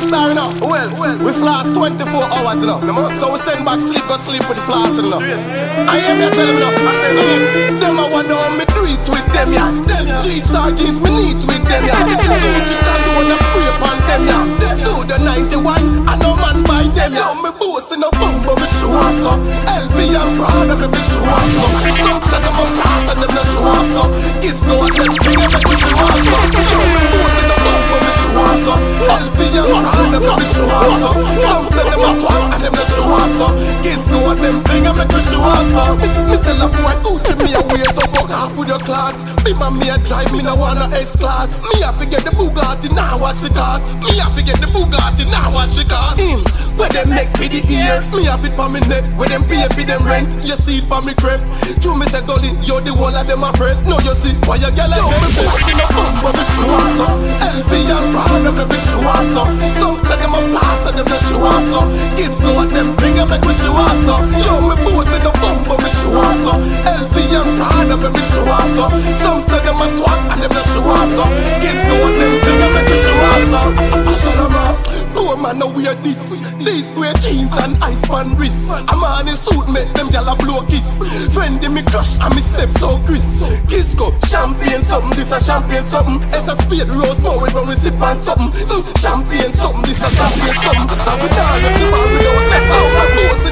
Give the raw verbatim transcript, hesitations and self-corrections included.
star, you know. Well, well. We floss twenty-four hours, you know. So we send back sleep, go sleep with the floss, you know. I hear me tell them, you know. Them I wonder how me do it with them, yeah. G-Star jeans, me neat with them, yeah. Gucci can do the spray upon them, yeah. Studio ninety-one, I know man buy them, yeah. Me boss in a bum, but me show off, so L V and Prada, me me show off, so some say them a floss and them no show off, so kiss go at them, thing me me show off, so yo, me boss in a bum, but me show off, so L V and Prada, me me show off, so some say them a swag and them no show off, so kiss go at them, thing me me show off, so me tell a boy Gucci me a wear, so fuck half with your clocks. Be my me a drive, me no wanna S-Class. Me have to get the Bugatti, now watch the cars. Me have to get the Bugatti, now watch the cars. Him, where them make for the ear. Me have it for me neck, where them pay for them rent. You see it for me crep. True me say Dolly, you're the one of them a friend. No you see, why you get like them? Me boss in a bum, but me show off so L V and Prada, me me show off so some say them a floss and them no show off so kiss go at them thing and make me show off so yo, me boss in a bum, but me show off so L V and Prada, me me show off so some say them a swag and them no show off so kiss go at them thing and make me show off so I shut them off. No man no wear this. These square jeans and ice pan wrist. A man in suit make them gyal a blow kiss. Friend me crush and me step so crisp. Kiss go champagne something, this a champagne something. It's a spade rose more when we sip on something. Mm, champagne something, this a champagne something. And we down at the bar we don't let out.